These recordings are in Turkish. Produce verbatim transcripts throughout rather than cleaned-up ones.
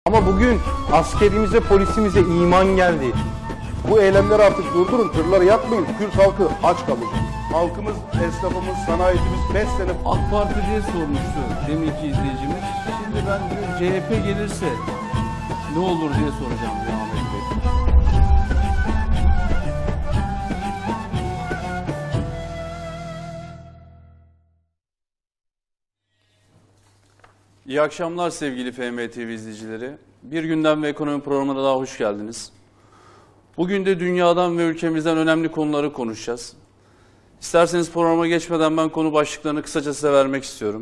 Ama bugün askerimize, polisimize iman geldi. Bu eylemleri artık durdurun, tırları yakmayın. Kürt halkı aç kalacak. Halkımız, esnafımız, sanayicimiz beş sene... AK Parti diye sormuştu deminki izleyicimiz. Şimdi ben diyor C H P gelirse ne olur diye soracağım diyor Ahmet Bey. İyi akşamlar sevgili F M T V izleyicileri. Bir Gündem ve Ekonomi programına daha hoş geldiniz. Bugün de dünyadan ve ülkemizden önemli konuları konuşacağız. İsterseniz programa geçmeden ben konu başlıklarını kısaca size vermek istiyorum.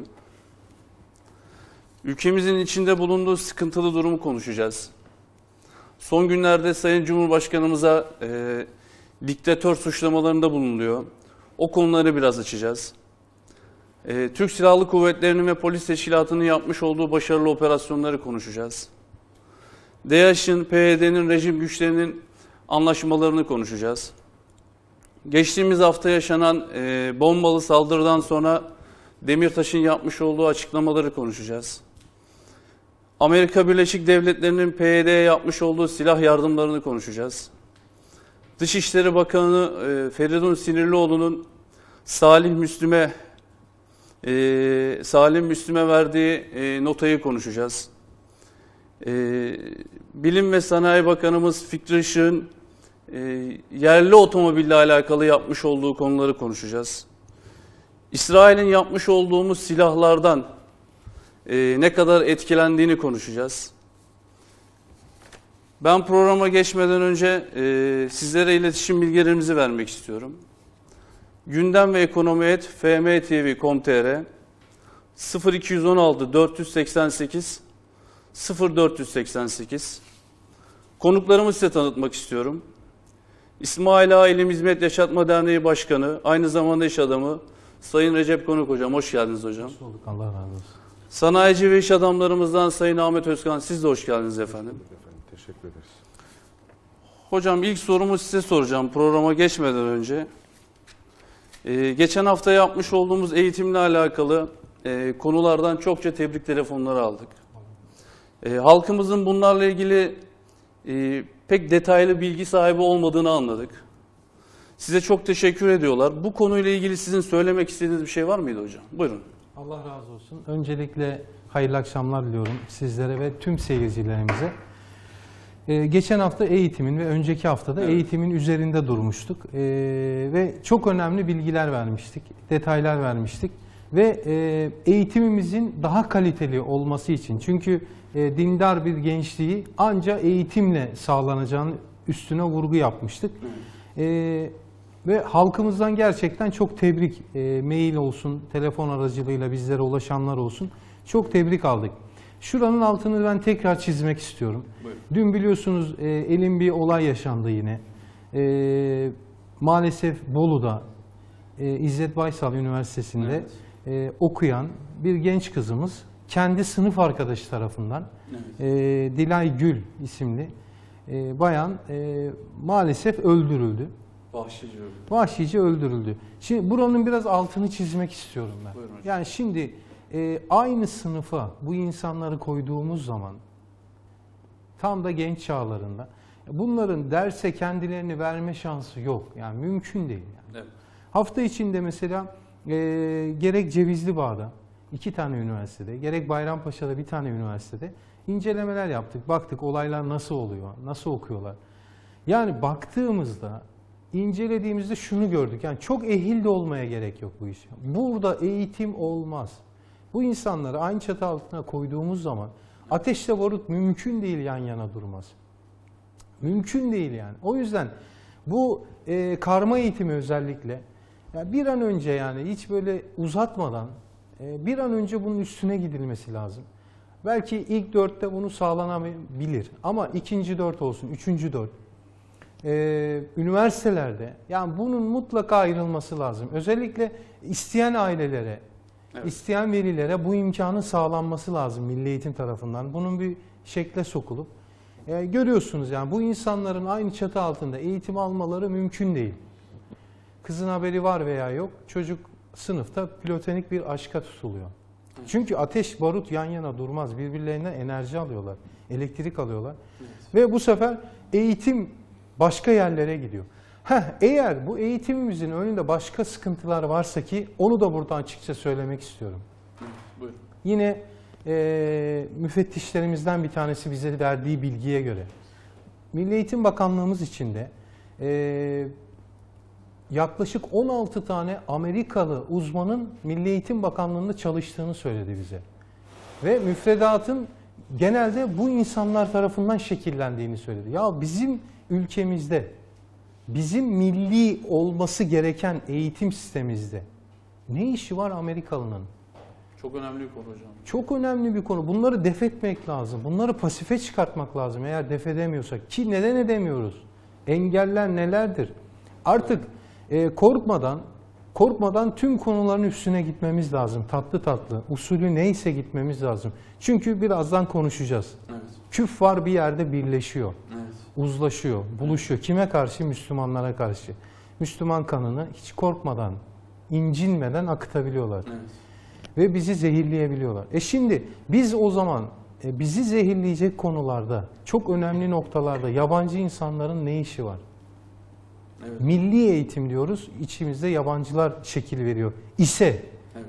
Ülkemizin içinde bulunduğu sıkıntılı durumu konuşacağız. Son günlerde Sayın Cumhurbaşkanımıza e, diktatör suçlamalarında bulunuyor. O konuları biraz açacağız. E, Türk Silahlı Kuvvetleri'nin ve polis teşkilatının yapmış olduğu başarılı operasyonları konuşacağız. DAEŞ'in, P Y D'nin, rejim güçlerinin anlaşmalarını konuşacağız. Geçtiğimiz hafta yaşanan e, bombalı saldırıdan sonra Demirtaş'ın yapmış olduğu açıklamaları konuşacağız. Amerika Birleşik Devletleri'nin P Y D'ye yapmış olduğu silah yardımlarını konuşacağız. Dışişleri Bakanı e, Feridun Sinirlioğlu'nun Salih Müslüm'e e, Salih Müslüm'e verdiği e, notayı konuşacağız. E, Bilim ve Sanayi Bakanımız Fikri Işık'ın e, yerli otomobille alakalı yapmış olduğu konuları konuşacağız. İsrail'in yapmış olduğumuz silahlardan e, ne kadar etkilendiğini konuşacağız. Ben programa geçmeden önce e, sizlere iletişim bilgilerimizi vermek istiyorum. Gündem ve ekonomi et f m t v nokta com nokta t r sıfır iki yüz on altı dört yüz seksen sekiz sıfır dört yüz seksen sekiz. Konuklarımı size tanıtmak istiyorum. İsmail Ağa İlim Hizmet Yaşatma Derneği Başkanı, aynı zamanda iş adamı Sayın Recep Konuk Hocam. Hoş geldiniz hocam. Hoş bulduk. Allah razı olsun. Sanayici ve iş adamlarımızdan Sayın Ahmet Özkan, siz de hoş geldiniz efendim. Efendim, teşekkür ederiz. Hocam ilk sorumu size soracağım programa geçmeden önce. Ee, geçen hafta yapmış olduğumuz eğitimle alakalı e, konulardan çokça tebrik telefonları aldık. E, halkımızın bunlarla ilgili e, pek detaylı bilgi sahibi olmadığını anladık. Size çok teşekkür ediyorlar. Bu konuyla ilgili sizin söylemek istediğiniz bir şey var mıydı hocam? Buyurun. Allah razı olsun. Öncelikle hayırlı akşamlar diliyorum sizlere ve tüm seyircilerimize. Ee, geçen hafta eğitimin ve önceki haftada evet. eğitimin üzerinde durmuştuk. Ee, ve çok önemli bilgiler vermiştik, detaylar vermiştik. Ve e, eğitimimizin daha kaliteli olması için, çünkü e, dindar bir gençliği ancak eğitimle sağlanacağını üstüne vurgu yapmıştık. E, ve halkımızdan gerçekten çok tebrik, e, mail olsun, telefon aracılığıyla bizlere ulaşanlar olsun, çok tebrik aldık. Şuranın altını ben tekrar çizmek istiyorum. Buyurun. Dün biliyorsunuz e, elin bir olay yaşandı yine. E, maalesef Bolu'da e, İzzet Baysal Üniversitesi'nde evet. e, okuyan bir genç kızımız kendi sınıf arkadaşı tarafından evet. e, Dilay Gül isimli e, bayan e, maalesef öldürüldü. Vahşice öldürüldü. Vahşice öldürüldü. Şimdi buranın biraz altını çizmek istiyorum ben. Yani şimdi e, aynı sınıfa bu insanları koyduğumuz zaman tam da genç çağlarında bunların derse kendilerini verme şansı yok. Yani mümkün değil. Yani. Evet. Hafta içinde mesela e, gerek Cevizlibağ'da iki tane üniversitede, gerek Bayrampaşa'da bir tane üniversitede incelemeler yaptık. Baktık olaylar nasıl oluyor, nasıl okuyorlar. Yani baktığımızda, incelediğimizde şunu gördük. Yani çok ehil de olmaya gerek yok bu iş. Burada eğitim olmaz. Bu insanları aynı çatı altına koyduğumuz zaman ateşle barut mümkün değil yan yana durmaz. Mümkün değil yani. O yüzden bu e, karma eğitimi özellikle yani bir an önce yani hiç böyle uzatmadan e, bir an önce bunun üstüne gidilmesi lazım. Belki ilk dörtte bunu sağlanabilir ama ikinci dört olsun, üçüncü dört. Ee, üniversitelerde yani bunun mutlaka ayrılması lazım. Özellikle isteyen ailelere, evet. isteyen velilere bu imkanın sağlanması lazım Milli Eğitim tarafından. Bunun bir şekle sokulup e, görüyorsunuz yani bu insanların aynı çatı altında eğitim almaları mümkün değil. Kızın haberi var veya yok, çocuk sınıfta platonik bir aşka tutuluyor. Çünkü ateş barut yan yana durmaz, birbirlerinden enerji alıyorlar. elektrik alıyorlar. Ve bu sefer eğitim başka yerlere gidiyor. Heh, eğer bu eğitimimizin önünde başka sıkıntılar varsa ki onu da buradan açıkça söylemek istiyorum. Buyurun. Yine e, müfettişlerimizden bir tanesi bize verdiği bilgiye göre Milli Eğitim Bakanlığımız içinde e, yaklaşık on altı tane Amerikalı uzmanın Milli Eğitim Bakanlığı'nda çalıştığını söyledi bize. Ve müfredatın genelde bu insanlar tarafından şekillendiğini söyledi. Ya bizim ülkemizde, bizim milli olması gereken eğitim sistemimizde ne işi var Amerikalı'nın? Çok önemli bir konu hocam. Çok önemli bir konu. Bunları def etmek lazım. Bunları pasife çıkartmak lazım eğer def edemiyorsak. Ki neden edemiyoruz? Engeller nelerdir? Artık e, korkmadan, korkmadan tüm konuların üstüne gitmemiz lazım. Tatlı tatlı. Usulü neyse gitmemiz lazım. Çünkü birazdan konuşacağız. Evet. Küf var bir yerde birleşiyor. Evet. Uzlaşıyor, buluşuyor. Kime karşı? Müslümanlara karşı. Müslüman kanını hiç korkmadan, incinmeden akıtabiliyorlar. Evet. Ve bizi zehirleyebiliyorlar. E şimdi biz o zaman e, bizi zehirleyecek konularda, çok önemli noktalarda yabancı insanların ne işi var? Evet. Milli eğitim diyoruz, içimizde yabancılar şekil veriyor ise Evet.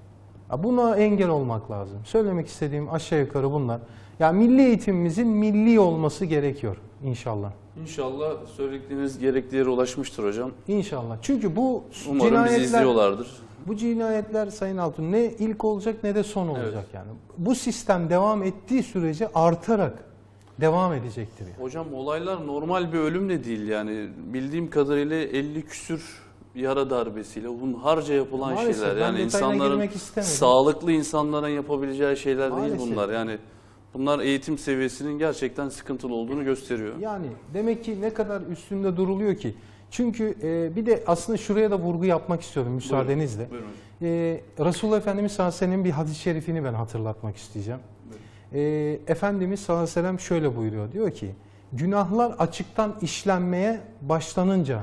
buna engel olmak lazım. Söylemek istediğim aşağı yukarı bunlar. Yani milli eğitimimizin milli olması gerekiyor inşallah. İnşallah söyledikleriniz gerekli yere ulaşmıştır hocam. İnşallah. Çünkü bu Umarım bizi cinayetler, izliyorlardır. bu cinayetler Sayın Altun ne ilk olacak ne de son olacak Evet. yani. Bu sistem devam ettiği sürece artarak devam edecektir. Yani. Hocam olaylar normal bir ölüm de değil yani. Bildiğim kadarıyla elli küsür yara darbesiyle hunharca yapılan Maalesef, şeyler. ben Yani detayına insanların, girmek istemedim. sağlıklı insanların yapabileceği şeyler Maalesef. değil bunlar. Yani bunlar eğitim seviyesinin gerçekten sıkıntılı olduğunu gösteriyor. Yani demek ki ne kadar üstünde duruluyor ki. Çünkü e, bir de aslında şuraya da vurgu yapmak istiyorum müsaadenizle. Buyurun hocam. E, Resulullah Efendimiz sallallahu aleyhi ve sellem'in bir hadis-i şerifini ben hatırlatmak isteyeceğim. E, Efendimiz sallallahu aleyhi ve sellem şöyle buyuruyor. Diyor ki günahlar açıktan işlenmeye başlanınca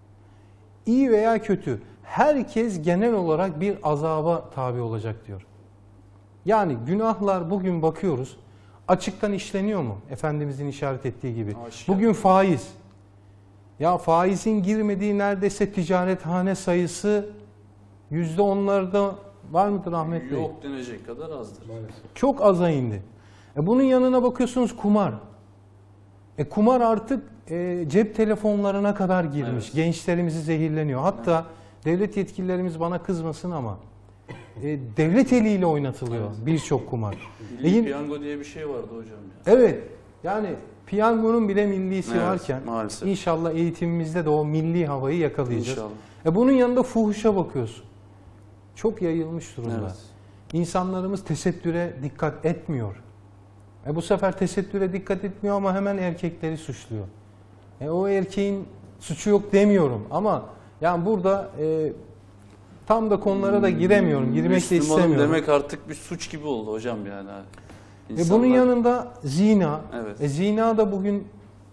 iyi veya kötü herkes genel olarak bir azaba tabi olacak diyor. Yani günahlar bugün bakıyoruz açıktan işleniyor mu? Efendimizin işaret ettiği gibi. Aşikar. Bugün faiz. Ya faizin girmediği neredeyse ticarethane sayısı yüzde onlarda var mıdır Ahmet Bey? Yok denecek kadar azdır. Çok aza indi. E bunun yanına bakıyorsunuz kumar. E kumar artık e, cep telefonlarına kadar girmiş. Evet. Gençlerimizi zehirleniyor. Hatta devlet yetkililerimiz bana kızmasın ama e, devlet eliyle oynatılıyor birçok kumar. Milli E yine- piyango diye bir şey vardı hocam ya. Evet. Yani piyangonun bile millisi Evet, varken maalesef. inşallah eğitimimizde de o milli havayı yakalayacağız. İnşallah. E bunun yanında fuhuşa bakıyorsun. Çok yayılmış durumda. Evet. İnsanlarımız tesettüre dikkat etmiyor. E bu sefer tesettüre dikkat etmiyor ama hemen erkekleri suçluyor. E o erkeğin suçu yok demiyorum ama yani burada e, tam da konulara da giremiyorum. Girmek de Müslümanım istemiyorum. demek artık bir suç gibi oldu hocam yani. Ve İnsanlar- bunun yanında zina. Evet. E zina da bugün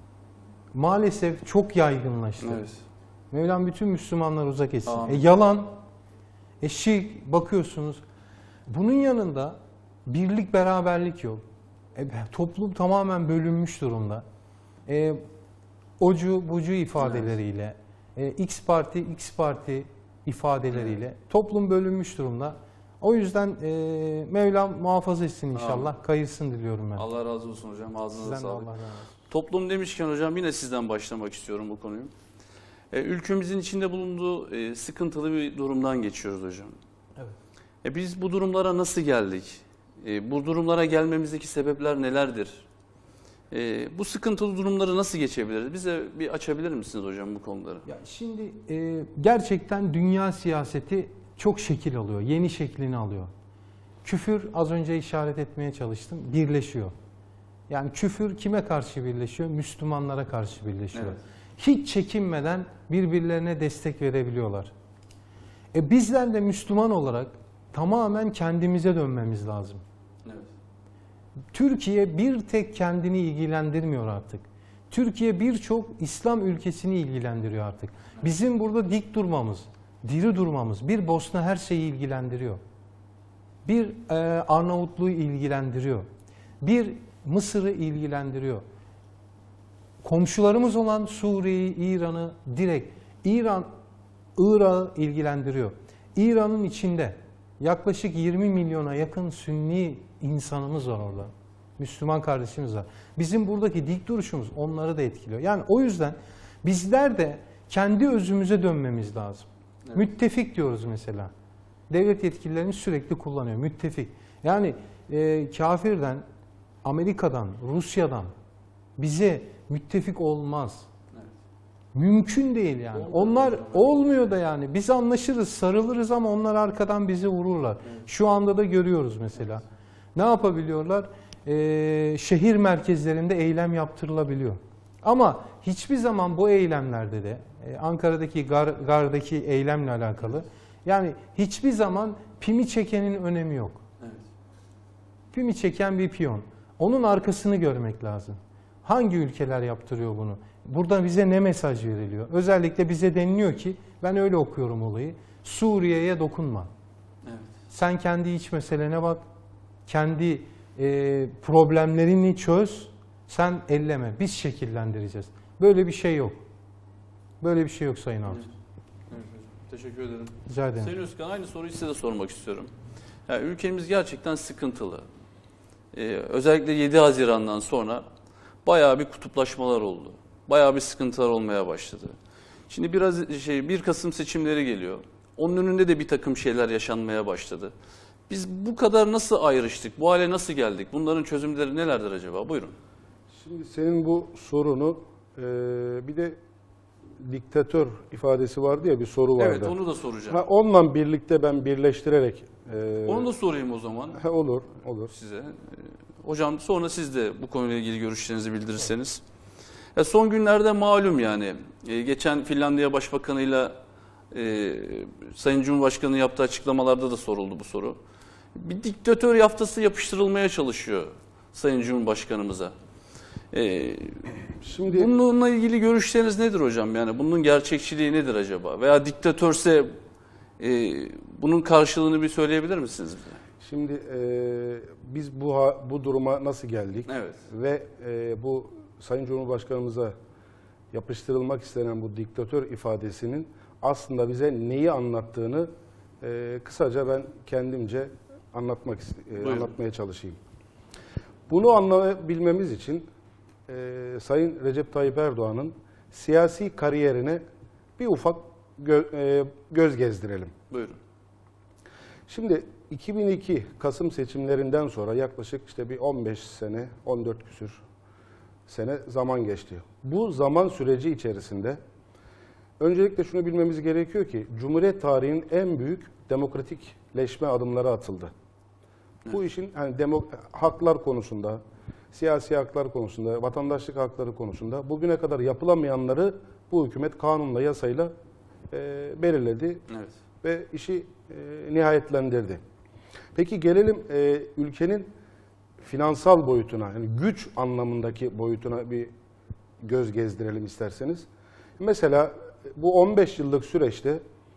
maalesef çok yaygınlaştı. Evet. Mevlam bütün Müslümanlar uzak etsin. Amin. E yalan, e şirk bakıyorsunuz. Bunun yanında birlik beraberlik yok. E, toplum tamamen bölünmüş durumda. E, ocu bucu ifadeleriyle, e, X parti X parti ifadeleriyle toplum bölünmüş durumda. O yüzden e, Mevlam muhafaza etsin inşallah. Kayırsın diliyorum ben. Allah razı olsun hocam. Ağzınıza Sizden de sağlık. Allah razı olsun. Toplum demişken hocam yine sizden başlamak istiyorum bu konuyu. E, ülkemizin içinde bulunduğu e, sıkıntılı bir durumdan geçiyoruz hocam. Evet. E, biz bu durumlara nasıl geldik? E, bu durumlara gelmemizdeki sebepler nelerdir? E, bu sıkıntılı durumları nasıl geçebiliriz? Bize bir açabilir misiniz hocam bu konuları? Ya şimdi e, gerçekten dünya siyaseti çok şekil alıyor, yeni şeklini alıyor. Küfür az önce işaret etmeye çalıştım, birleşiyor. Yani küfür kime karşı birleşiyor? Müslümanlara karşı birleşiyor. Evet. Hiç çekinmeden birbirlerine destek verebiliyorlar. E bizler de Müslüman olarak tamamen kendimize dönmemiz lazım. Evet. Türkiye bir tek kendini ilgilendirmiyor artık. Türkiye birçok İslam ülkesini ilgilendiriyor artık. Bizim burada dik durmamız, diri durmamız, bir Bosna her şeyi ilgilendiriyor. Bir e, Arnavutluğu ilgilendiriyor. Bir Mısır'ı ilgilendiriyor. Komşularımız olan Suriye'yi, İran'ı direkt, İran, Irak'ı ilgilendiriyor. İran'ın içinde yaklaşık yirmi milyona yakın Sünni insanımız var orada. Müslüman kardeşimiz var. Bizim buradaki dik duruşumuz onları da etkiliyor. Yani o yüzden bizler de kendi özümüze dönmemiz lazım. Evet. Müttefik diyoruz mesela. Devlet yetkililerimiz sürekli kullanıyor. Müttefik. Yani e, kafirden, Amerika'dan, Rusya'dan bize müttefik olmaz. Evet. Mümkün değil yani. Olmuyor. Onlar olmuyor da yani. Biz anlaşırız, sarılırız ama onlar arkadan bizi vururlar. Evet. Şu anda da görüyoruz mesela. Evet. Ne yapabiliyorlar? Ee, şehir merkezlerinde eylem yaptırılabiliyor. Ama hiçbir zaman bu eylemlerde de e, Ankara'daki gar, gardaki eylemle alakalı yani hiçbir zaman pimi çekenin önemi yok. Evet. Pimi çeken bir piyon. Onun arkasını görmek lazım. Hangi ülkeler yaptırıyor bunu? Burada bize ne mesaj veriliyor? Özellikle bize deniliyor ki, ben öyle okuyorum olayı, Suriye'ye dokunma. Evet. Sen kendi iç meselene bak, kendi e, problemlerini çöz, sen elleme, biz şekillendireceğiz. Böyle bir şey yok. Böyle bir şey yok Sayın Altun. Evet. Evet, teşekkür ederim. Rica ederim. Sayın Özkan, aynı soruyu size de sormak istiyorum. Yani ülkemiz gerçekten sıkıntılı. Ee, özellikle yedi Haziran'dan sonra bayağı bir kutuplaşmalar oldu. Bayağı bir sıkıntılar olmaya başladı. Şimdi biraz şey bir Kasım seçimleri geliyor. Onun önünde de bir takım şeyler yaşanmaya başladı. Biz bu kadar nasıl ayrıştık? Bu hale nasıl geldik? Bunların çözümleri nelerdir acaba? Buyurun. Şimdi senin bu sorunu e, bir de diktatör ifadesi vardı ya, bir soru vardı. Evet, onu da soracağım. Ha, onunla birlikte ben birleştirerek. E, onu da sorayım o zaman. Ha, olur, olur. Size. Hocam sonra siz de bu konuyla ilgili görüşlerinizi bildirirseniz. Ya son günlerde malum yani e, geçen Finlandiya Başbakanı'yla e, Sayın Cumhurbaşkanı yaptığı açıklamalarda da soruldu bu soru. Bir diktatör yaftası yapıştırılmaya çalışıyor Sayın Cumhurbaşkanımıza. E, Şimdi bununla ilgili görüşleriniz nedir hocam? Yani bunun gerçekçiliği nedir acaba? Veya diktatörse e, bunun karşılığını bir söyleyebilir misiniz bize? Şimdi e, biz bu bu duruma nasıl geldik? Evet. Ve e, bu Sayın Cumhurbaşkanımıza yapıştırılmak istenen bu diktatör ifadesinin aslında bize neyi anlattığını e, kısaca ben kendimce anlatmak e, anlatmaya çalışayım. Bunu anlayabilmemiz için e, Sayın Recep Tayyip Erdoğan'ın siyasi kariyerine bir ufak gö e, göz gezdirelim. Buyurun. Şimdi iki bin iki Kasım seçimlerinden sonra yaklaşık işte bir on beş sene, on dört küsür sene zaman geçti. Bu zaman süreci içerisinde öncelikle şunu bilmemiz gerekiyor ki Cumhuriyet tarihinin en büyük demokratikleşme adımları atıldı. Evet. Bu işin yani demo, haklar konusunda, siyasi haklar konusunda, vatandaşlık hakları konusunda bugüne kadar yapılamayanları bu hükümet kanunla, yasayla e, belirledi. Evet. Ve işi e, nihayetlendirdi. Peki gelelim e, ülkenin finansal boyutuna, yani güç anlamındaki boyutuna bir göz gezdirelim isterseniz. Mesela bu on beş yıllık süreçte,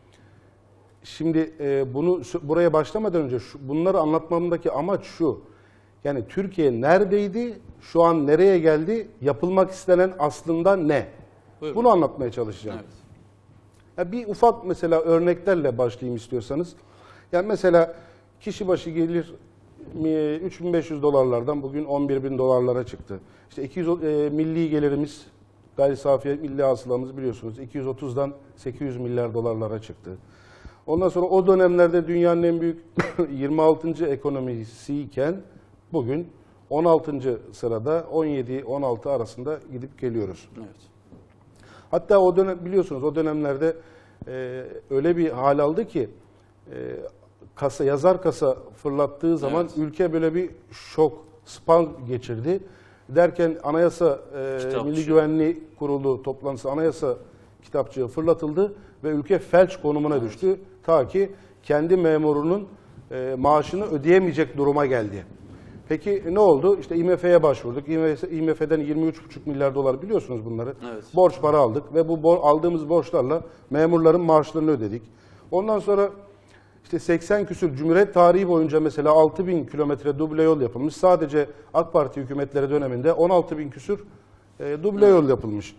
şimdi e, bunu buraya başlamadan önce şu, bunları anlatmamdaki amaç şu. Yani Türkiye neredeydi, şu an nereye geldi, yapılmak istenen aslında ne? Buyurun. Bunu anlatmaya çalışacağım. Evet. Ya bir ufak mesela örneklerle başlayayım istiyorsanız. Yani mesela kişi başı gelir üç bin beş yüz dolarlardan bugün on bir bin dolarlara çıktı. İşte iki yüz e, milli gelirimiz, gayri safi milli hasılamız biliyorsunuz iki yüz otuzdan sekiz yüz milyar dolarlara çıktı. Ondan sonra o dönemlerde dünyanın en büyük yirmi altıncı ekonomisiyken bugün on altıncı sırada on yedi on altı arasında gidip geliyoruz. Evet. Hatta o dönem biliyorsunuz o dönemlerde e, öyle bir hal aldı ki e, kasa yazar kasa fırlattığı zaman evet. ülke böyle bir şok, spam geçirdi. Derken Anayasa e, Milli Güvenliği Kurulu toplantısı anayasa kitapçığı fırlatıldı ve ülke felç konumuna evet. düştü. Ta ki kendi memurunun e, maaşını ödeyemeyecek duruma geldi. Peki ne oldu? İşte I M F'ye başvurduk. I M F'den yirmi üç buçuk milyar dolar biliyorsunuz bunları. Evet. Borç para aldık ve bu aldığımız borçlarla memurların maaşlarını ödedik. Ondan sonra İşte seksen küsur Cumhuriyet tarihi boyunca mesela altı bin kilometre duble yol yapılmış. Sadece AK Parti hükümetleri döneminde on altı bin küsur e, duble yol yapılmış.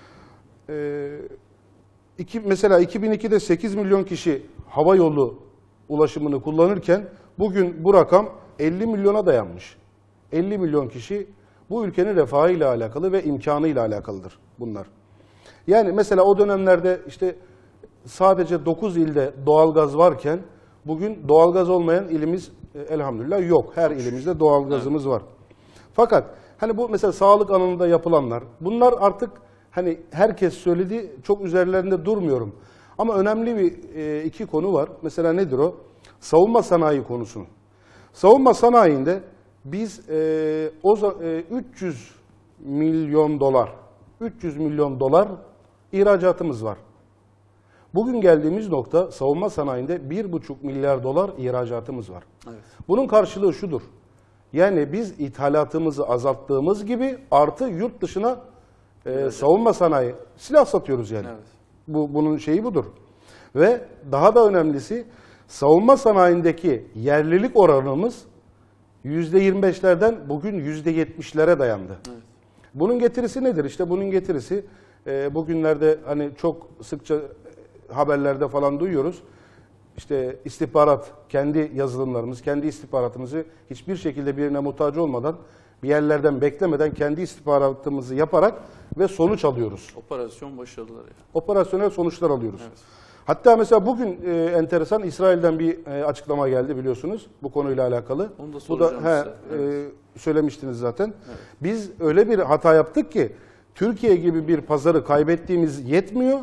E, iki, mesela iki bin ikide sekiz milyon kişi hava yolu ulaşımını kullanırken bugün bu rakam elli milyona dayanmış. elli milyon kişi bu ülkenin refahıyla alakalı ve imkanıyla alakalıdır bunlar. Yani mesela o dönemlerde işte sadece dokuz ilde doğalgaz varken bugün doğalgaz olmayan ilimiz e, elhamdülillah yok. Her ilimizde doğalgazımız var. Fakat hani bu mesela sağlık alanında yapılanlar, bunlar artık hani herkes söyledi, çok üzerlerinde durmuyorum. Ama önemli bir e, iki konu var. Mesela nedir o? Savunma sanayi konusu. Savunma sanayinde biz e, o e, üç yüz milyon dolar, üç yüz milyon dolar ihracatımız var. Bugün geldiğimiz nokta savunma sanayinde bir buçuk milyar dolar ihracatımız var. Evet. Bunun karşılığı şudur. Yani biz ithalatımızı azalttığımız gibi artı yurt dışına e, savunma sanayi, silah satıyoruz yani. Evet. Bu, bunun şeyi budur. Ve daha da önemlisi savunma sanayindeki yerlilik oranımız yüzde yirmi beşlerden bugün yüzde yetmişlere dayandı. Evet. Bunun getirisi nedir? İşte bunun getirisi e, bugünlerde hani çok sıkça haberlerde falan duyuyoruz. İşte istihbarat, kendi yazılımlarımız, kendi istihbaratımızı hiçbir şekilde birine muhtaç olmadan, bir yerlerden beklemeden kendi istihbaratımızı yaparak ve sonuç alıyoruz. Operasyon başarıları. Yani. Operasyonel sonuçlar alıyoruz. Evet. Hatta mesela bugün e, enteresan İsrail'den bir e, açıklama geldi biliyorsunuz bu konuyla alakalı. Onu da bu da he, evet. e, söylemiştiniz zaten. Evet. Biz öyle bir hata yaptık ki Türkiye gibi bir pazarı kaybettiğimiz yetmiyor.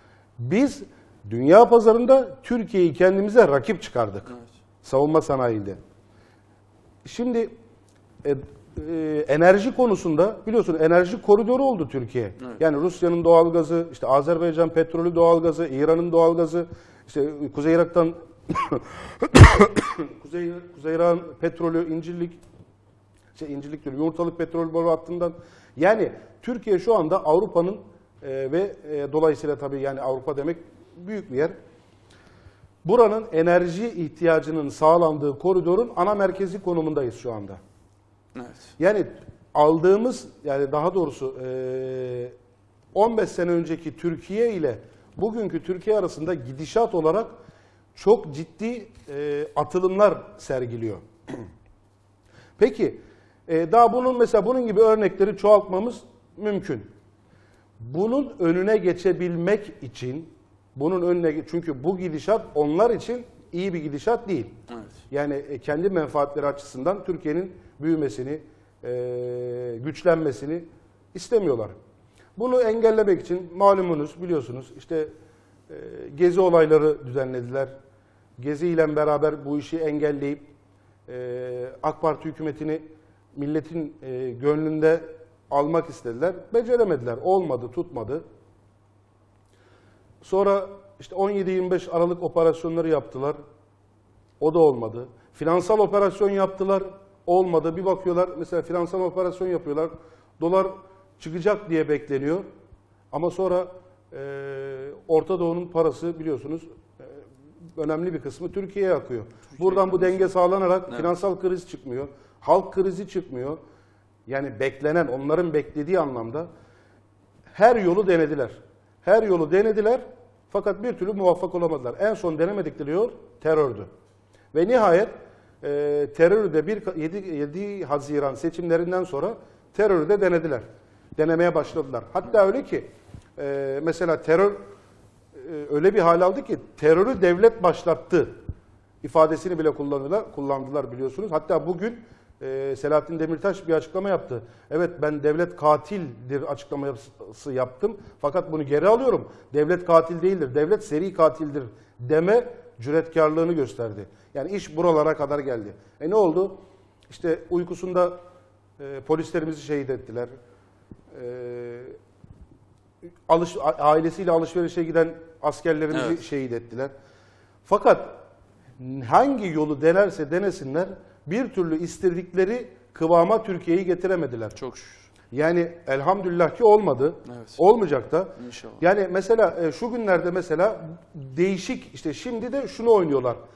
Biz dünya pazarında Türkiye'yi kendimize rakip çıkardık. Evet. Savunma sanayinde. Şimdi e, e, enerji konusunda biliyorsun enerji koridoru oldu Türkiye. Evet. Yani Rusya'nın doğalgazı, işte Azerbaycan petrolü doğalgazı, İran'ın doğalgazı, işte Kuzey Irak'tan Kuzey, Kuzey Irak'ın petrolü, İncirlik, şey İncirlik diyorum, Yumurtalık petrol boru hattından. Yani Türkiye şu anda Avrupa'nın e, ve e, dolayısıyla tabii yani Avrupa demek büyük bir yer. Buranın enerji ihtiyacının sağlandığı koridorun ana merkezi konumundayız şu anda. Evet. Yani aldığımız, yani daha doğrusu on beş sene önceki Türkiye ile bugünkü Türkiye arasında gidişat olarak çok ciddi atılımlar sergiliyor. Peki daha bunun mesela bunun gibi örnekleri çoğaltmamız mümkün. Bunun önüne geçebilmek için bunun önüne çünkü bu gidişat onlar için iyi bir gidişat değil. Evet. Yani kendi menfaatleri açısından Türkiye'nin büyümesini, e, güçlenmesini istemiyorlar. Bunu engellemek için malumunuz, biliyorsunuz işte e, gezi olayları düzenlediler. Gezi ile beraber bu işi engelleyip e, AK Parti hükümetini milletin e, gönlünde almak istediler. Beceremediler. Olmadı, tutmadı. Sonra işte on yedi yirmi beş Aralık operasyonları yaptılar. O da olmadı. Finansal operasyon yaptılar. Olmadı. Bir bakıyorlar mesela finansal operasyon yapıyorlar. Dolar çıkacak diye bekleniyor. Ama sonra e, Orta Doğu'nun parası biliyorsunuz e, önemli bir kısmı Türkiye'ye akıyor. Türkiye Buradan bu denge sağlanarak evet. Finansal kriz çıkmıyor. Halk krizi çıkmıyor. Yani beklenen, onların beklediği anlamda her yolu denediler. Her yolu denediler fakat bir türlü muvaffak olamadılar. En son denemedikleri yol terördü. Ve nihayet e, terörü de bir, yedi Haziran seçimlerinden sonra terörü de denediler. Denemeye başladılar. Hatta öyle ki e, mesela terör e, öyle bir hal aldı ki terörü devlet başlattı ifadesini bile kullandılar, kullandılar biliyorsunuz. Hatta bugün e, Selahattin Demirtaş bir açıklama yaptı. Evet ben devlet katildir açıklaması yaptım fakat bunu geri alıyorum. Devlet katil değildir, devlet seri katildir deme cüretkarlığını gösterdi. Yani iş buralara kadar geldi. E ne oldu? İşte uykusunda e, polislerimizi şehit ettiler. E, alış, ailesiyle alışverişe giden askerlerimizi evet. şehit ettiler. Fakat hangi yolu denerse denesinler bir türlü istedikleri kıvama Türkiye'yi getiremediler. Çok şükür. Yani elhamdülillah ki olmadı. Evet. Olmayacak da. İnşallah. Yani mesela şu günlerde mesela değişik işte şimdi de şunu oynuyorlar.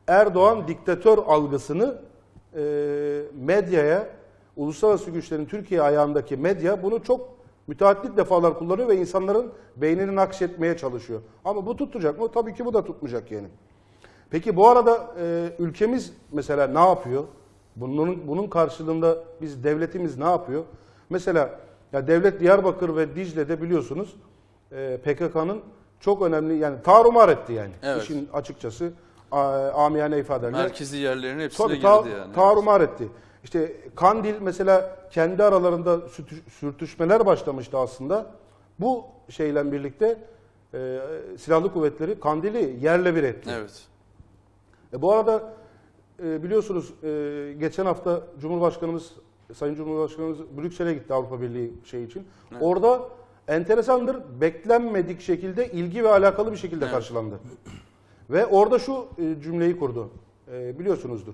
Erdoğan diktatör algısını e, medyaya, uluslararası güçlerin Türkiye ayağındaki medya bunu çok müteaddit defalar kullanıyor ve insanların beynini nakşetmeye çalışıyor. Ama bu tutacak mı? Tabii ki bu da tutmayacak yani. Peki bu arada e, ülkemiz mesela ne yapıyor? Bunun, bunun karşılığında biz devletimiz ne yapıyor? Mesela ya devlet Diyarbakır ve Dicle'de biliyorsunuz e, P K K'nın çok önemli yani tarumar etti yani. Evet. İşin açıkçası a, amiyane ifadeyle. Merkezi yerlerin hepsine Tabii, girdi ta, yani. tarumar etti. İşte Kandil mesela kendi aralarında sürtüş- sürtüşmeler başlamıştı aslında. Bu şeyle birlikte e, silahlı kuvvetleri Kandil'i yerle bir etti. Evet. E, bu arada e, biliyorsunuz e, geçen hafta Cumhurbaşkanımız, Sayın Cumhurbaşkanımız Brüksel'e gitti Avrupa Birliği şey için. Evet. Orada enteresandır, beklenmedik şekilde ilgi ve alakalı bir şekilde Evet. karşılandı. Ve orada şu e, cümleyi kurdu, e, biliyorsunuzdur.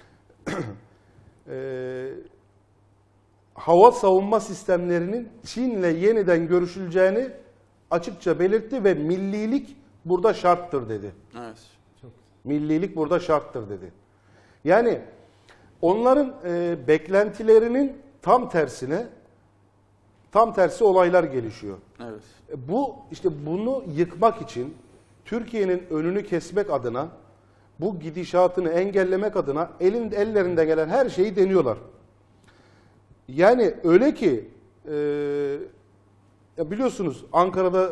e, hava savunma sistemlerinin Çin'le yeniden görüşüleceğini açıkça belirtti ve millilik burada şarttır dedi. Evet. Millilik burada şarttır dedi. Yani onların e, beklentilerinin tam tersine, tam tersi olaylar gelişiyor. Evet. E, bu işte bunu yıkmak için Türkiye'nin önünü kesmek adına, bu gidişatını engellemek adına elin ellerinde gelen her şeyi deniyorlar. Yani öyle ki e, ya biliyorsunuz Ankara'da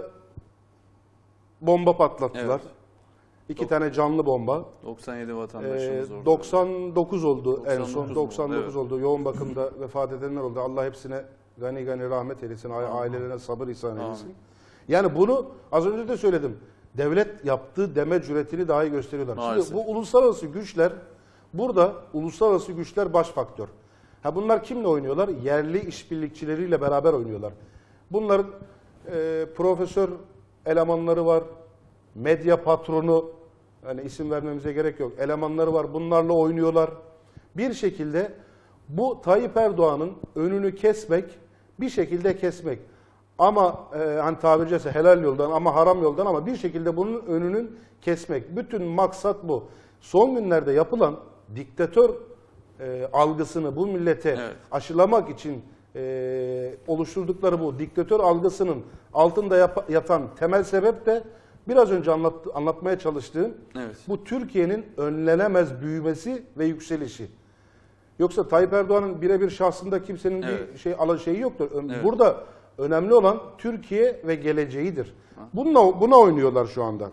bomba patlattılar. Evet. İki Dok- tane canlı bomba. doksan yedi Ee, vatandaşımız orada. doksan dokuz oldu en doksan dokuz son. mu? doksan dokuz Evet. oldu. Yoğun bakımda vefat edenler oldu. Allah hepsine gani gani rahmet eylesin. a- Ailelerine sabır ihsan eylesin. Amin. Yani bunu az önce de söyledim. Devlet yaptığı deme cüretini dahi gösteriyorlar. Maalesef. Şimdi bu uluslararası güçler, burada uluslararası güçler baş faktör. Ha bunlar kimle oynuyorlar? Yerli işbirlikçileriyle beraber oynuyorlar. Bunların e, profesör elemanları var, medya patronu, hani isim vermemize gerek yok, elemanları var, bunlarla oynuyorlar. Bir şekilde bu Tayyip Erdoğan'ın önünü kesmek, bir şekilde kesmek. Ama e, hani tabiri caizse helal yoldan ama haram yoldan ama bir şekilde bunun önünün kesmek. Bütün maksat bu. Son günlerde yapılan diktatör e, algısını bu millete Evet. aşılamak için e, oluşturdukları bu diktatör algısının altında yap- yatan temel sebep de biraz önce anlat, anlatmaya çalıştığım Evet. bu Türkiye'nin önlenemez büyümesi ve yükselişi. Yoksa Tayyip Erdoğan'ın birebir şahsında kimsenin Evet. bir şey alan şeyi yoktur. Ö- Evet. Burada önemli olan Türkiye ve geleceğidir. Bununla, buna oynuyorlar şu anda.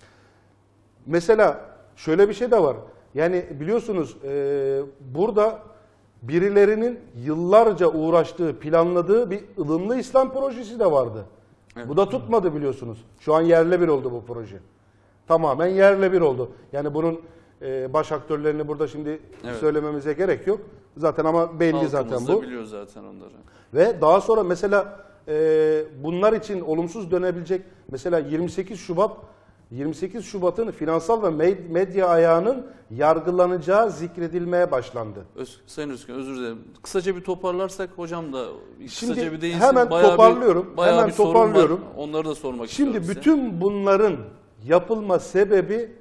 Mesela şöyle bir şey de var. Yani biliyorsunuz e, burada birilerinin yıllarca uğraştığı, planladığı bir ılımlı İslam projesi de vardı. Evet. Bu da tutmadı biliyorsunuz. Şu an yerle bir oldu bu proje. Tamamen yerle bir oldu. Yani bunun e, baş aktörlerini burada şimdi Evet. söylememize gerek yok. Zaten ama belli Halkımız zaten da bu. biliyor zaten onları. Ve daha sonra mesela e, bunlar için olumsuz dönebilecek mesela yirmi sekiz Şubat yirmi sekiz Şubat'ın finansal ve med- medya ayağının yargılanacağı zikredilmeye başlandı. Öz, Sayın Özkan özür dilerim. Kısaca bir toparlarsak hocam da kısaca Şimdi bir değinsin. hemen Bayağı toparlıyorum, Bir, bayağı hemen bir sorun toparlıyorum. var. Onları da sormak Şimdi istiyorum size. bütün bunların yapılma sebebi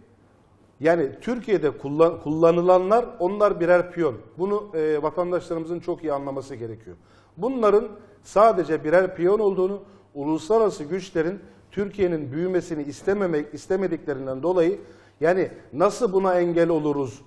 yani Türkiye'de kullan, kullanılanlar onlar birer piyon. Bunu e, vatandaşlarımızın çok iyi anlaması gerekiyor. Bunların sadece birer piyon olduğunu, uluslararası güçlerin Türkiye'nin büyümesini istememek istemediklerinden dolayı yani nasıl buna engel oluruz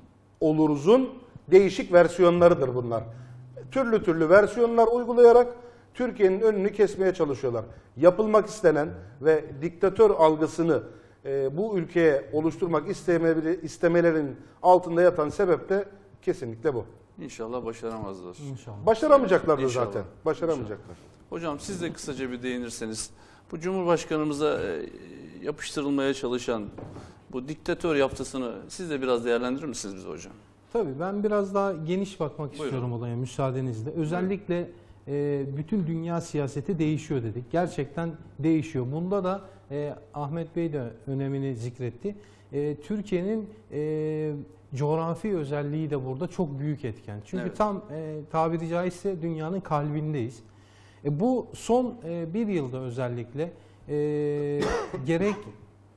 oluruzun değişik versiyonlarıdır bunlar. Türlü türlü versiyonlar uygulayarak Türkiye'nin önünü kesmeye çalışıyorlar. Yapılmak istenen ve diktatör algısını e, bu ülkeye oluşturmak isteme- istemelerinin altında yatan sebep de kesinlikle bu. İnşallah başaramazlar. İnşallah. Başaramayacaklardır İnşallah. zaten. Başaramayacaklar. Hocam siz de kısaca bir değinirseniz bu Cumhurbaşkanımıza e, yapıştırılmaya çalışan bu diktatör yaptısını siz de biraz değerlendirir misiniz bize hocam? Tabii ben biraz daha geniş bakmak Buyurun. istiyorum olaya müsaadenizle. Özellikle e, bütün dünya siyaseti değişiyor dedik. Gerçekten değişiyor. Bunda da e, Ahmet Bey de önemini zikretti. E, Türkiye'nin e, coğrafi özelliği de burada çok büyük etken. Çünkü Evet. tam e, tabiri caizse dünyanın kalbindeyiz. E, bu son e, bir yılda özellikle e, gerek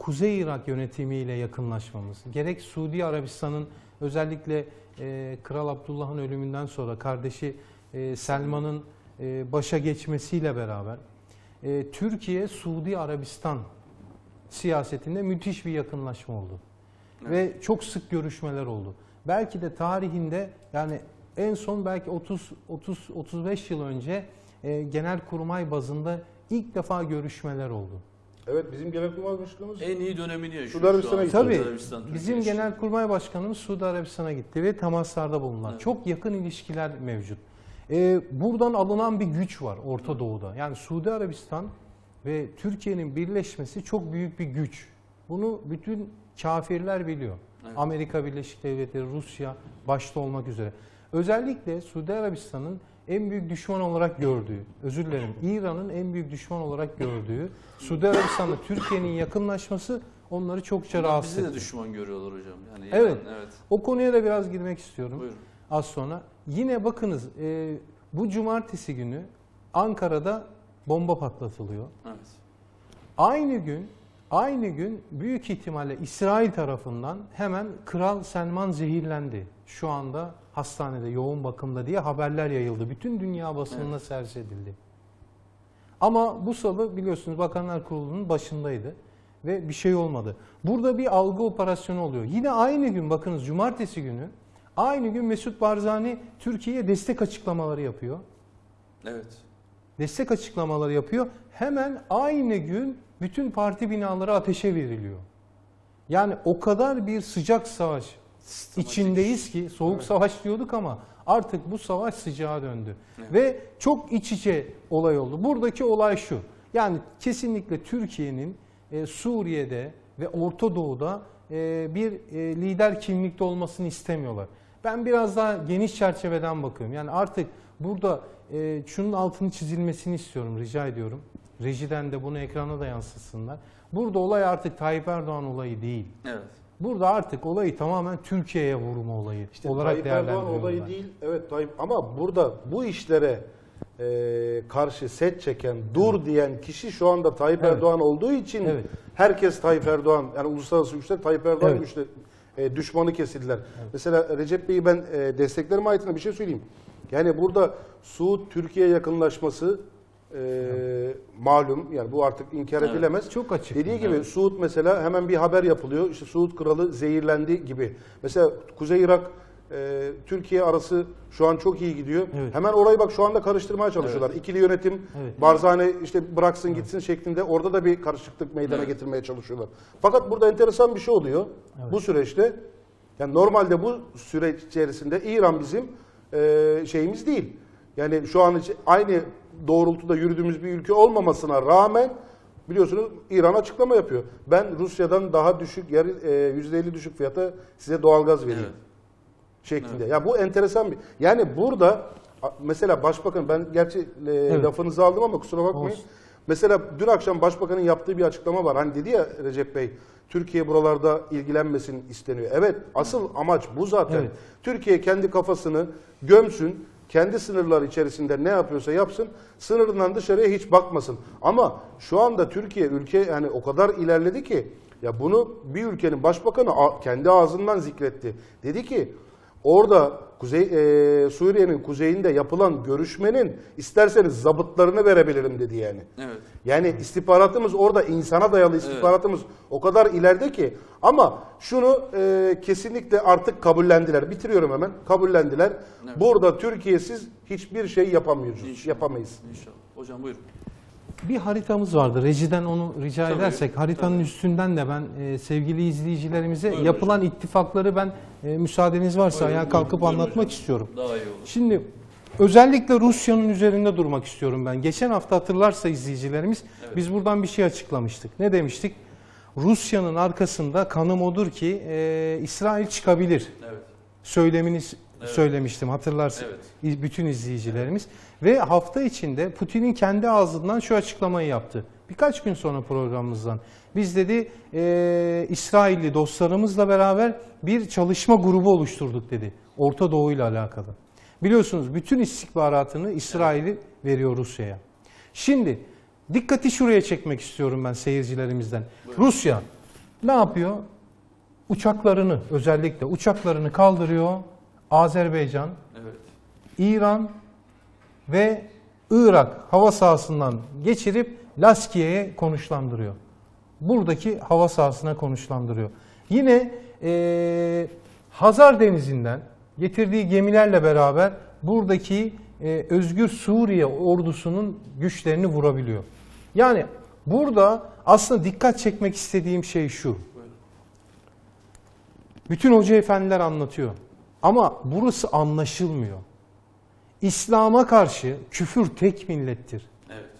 Kuzey Irak yönetimiyle yakınlaşmamız, gerek Suudi Arabistan'ın özellikle e, Kral Abdullah'ın ölümünden sonra kardeşi e, Selman'ın e, başa geçmesiyle beraber e, Türkiye-Suudi Arabistan siyasetinde müthiş bir yakınlaşma oldu. Evet. Ve çok sık görüşmeler oldu. Belki de tarihinde, yani en son belki otuz otuz beş yıl önce e, Genelkurmay bazında ilk defa görüşmeler oldu. Evet, bizim Genelkurmay Başkanımız en iyi dönemini yaşıyor. Suudi Arabistan'a gitti. Tabii, Arabistan, bizim Genelkurmay Başkanımız Suudi Arabistan'a gitti ve temaslarda bulundular. Evet. Çok yakın ilişkiler mevcut. Ee, buradan alınan bir güç var Orta Doğu'da. Yani Suudi Arabistan ve Türkiye'nin birleşmesi çok büyük bir güç. Bunu bütün kafirler biliyor. Evet. Amerika Birleşik Devletleri, Rusya başta olmak üzere. Özellikle Suudi Arabistan'ın en büyük düşman olarak gördüğü, özür dilerim, İran'ın en büyük düşman olarak gördüğü Suudi Arabistan'la Türkiye'nin yakınlaşması onları çokça Onlar rahatsız bizi etti. de düşman görüyorlar hocam. Yani Evet. İran, evet. O konuya da biraz girmek istiyorum. Buyurun. Az sonra. Yine bakınız, e, bu cumartesi günü Ankara'da bomba patlatılıyor. Evet. Aynı gün aynı gün büyük ihtimalle İsrail tarafından hemen Kral Selman zehirlendi. Şu anda hastanede, yoğun bakımda diye haberler yayıldı. Bütün dünya basınına evet. servis edildi. Ama bu sabah biliyorsunuz Bakanlar Kurulu'nun başındaydı ve bir şey olmadı. Burada bir algı operasyonu oluyor. Yine aynı gün, bakınız cumartesi günü aynı gün Mesut Barzani Türkiye'ye destek açıklamaları yapıyor. Evet. Destek açıklamaları yapıyor. Hemen aynı gün bütün parti binaları ateşe veriliyor. Yani o kadar bir sıcak savaş Sistematik. içindeyiz ki, soğuk evet. savaş diyorduk ama artık bu savaş sıcağa döndü. Evet. Ve çok iç içe olay oldu. Buradaki olay şu: yani kesinlikle Türkiye'nin e, Suriye'de ve Orta Doğu'da e, bir e, lider kimlikte olmasını istemiyorlar. Ben biraz daha geniş çerçeveden bakıyorum. Yani artık burada e, şunun altını çizilmesini istiyorum, rica ediyorum. Rejiden de bunu ekrana da yansıtsınlar. Burada olay artık Tayyip Erdoğan olayı değil. Evet. Burada artık olayı tamamen Türkiye'ye vurma olayı işte olarak Tayyip Erdoğan olayı değil. Evet Tayyip, ama burada bu işlere e, karşı set çeken, dur evet. diyen kişi şu anda Tayyip evet. Erdoğan olduğu için evet. herkes Tayyip Erdoğan, yani uluslararası güçler Tayyip Erdoğan evet. güçler e, düşmanı kesildiler. Evet. Mesela Recep Bey'i ben e, desteklerim ayetinde bir şey söyleyeyim. Yani burada Suud-Türkiye yakınlaşması e, malum, yani bu artık inkar evet. edilemez. Çok açık. Dediği gibi evet. Suud mesela hemen bir haber yapılıyor. İşte Suud kralı zehirlendi gibi. Mesela Kuzey Irak e, Türkiye arası şu an çok iyi gidiyor. Evet. Hemen orayı bak şu anda karıştırmaya çalışıyorlar. Evet. İkili yönetim, evet. Barzani işte bıraksın gitsin evet. şeklinde orada da bir karışıklık meydana evet. getirmeye çalışıyorlar. Fakat burada enteresan bir şey oluyor. Evet. Bu süreçte, yani normalde bu süreç içerisinde İran bizim e, şeyimiz değil. Yani şu an aynı doğrultuda yürüdüğümüz bir ülke olmamasına rağmen biliyorsunuz İran açıklama yapıyor. Ben Rusya'dan daha düşük, yüzde elli düşük fiyata size doğalgaz vereyim. Evet. Şeklinde. Evet. Ya bu enteresan bir. Yani burada mesela Başbakan, ben gerçi evet. lafınızı aldım ama kusura bakmayın. Olsun. Mesela dün akşam Başbakan'ın yaptığı bir açıklama var. Hani dedi ya Recep Bey, Türkiye buralarda ilgilenmesin isteniyor. Evet, asıl amaç bu zaten. Evet. Türkiye kendi kafasını gömsün, kendi sınırları içerisinde ne yapıyorsa yapsın, sınırından dışarıya hiç bakmasın. Ama şu anda Türkiye ülke yani o kadar ilerledi ki, ya bunu bir ülkenin başbakanı kendi ağzından zikretti. Dedi ki orada Kuzey e, Suriye'nin kuzeyinde yapılan görüşmenin isterseniz zabıtlarını verebilirim dedi yani. Evet. Yani istihbaratımız orada, insana dayalı istihbaratımız evet. o kadar ileride ki, ama şunu e, kesinlikle artık kabullendiler. Bitiriyorum hemen. Kabullendiler. Evet. Burada Türkiye'siz hiçbir şey yapamıyoruz. İnşallah. Yapamayız. İnşallah. Hocam buyurun. Bir haritamız vardı. Rejiden onu rica tabii, edersek haritanın tabii. üstünden de ben e, sevgili izleyicilerimize buyurun yapılan hocam. ittifakları ben e, müsaadeniz varsa buyurun, ayağa kalkıp buyurun, anlatmak buyurun istiyorum. Daha iyi olur. Şimdi özellikle Rusya'nın üzerinde durmak istiyorum ben. Geçen hafta hatırlarsa izleyicilerimiz evet. biz buradan bir şey açıklamıştık. Ne demiştik? Rusya'nın arkasında kanım odur ki e, İsrail çıkabilir. Evet. Söyleminiz evet. söylemiştim hatırlarsa evet. bütün izleyicilerimiz. Evet. Ve hafta içinde Putin'in kendi ağzından şu açıklamayı yaptı. Birkaç gün sonra programımızdan. Biz dedi e, İsrailli dostlarımızla beraber bir çalışma grubu oluşturduk dedi. Orta Doğu ile alakalı. Biliyorsunuz bütün istihbaratını İsrail'i veriyor Rusya'ya. Şimdi dikkati şuraya çekmek istiyorum ben seyircilerimizden. Buyurun. Rusya ne yapıyor? Uçaklarını, özellikle uçaklarını kaldırıyor. Azerbaycan, Evet. İran ve Irak hava sahasından geçirip Laskiye'ye konuşlandırıyor. Buradaki hava sahasına konuşlandırıyor. Yine e, Hazar Denizi'nden getirdiği gemilerle beraber buradaki e, Özgür Suriye ordusunun güçlerini vurabiliyor. Yani burada aslında dikkat çekmek istediğim şey şu. Bütün hoca efendiler anlatıyor. Ama burası anlaşılmıyor. İslam'a karşı küfür tek millettir. Evet.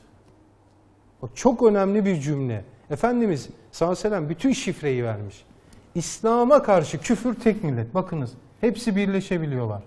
O çok önemli bir cümle. Efendimiz sallallahu aleyhi ve sellem bütün şifreyi vermiş. İslam'a karşı küfür tek millet. Bakınız hepsi birleşebiliyorlar.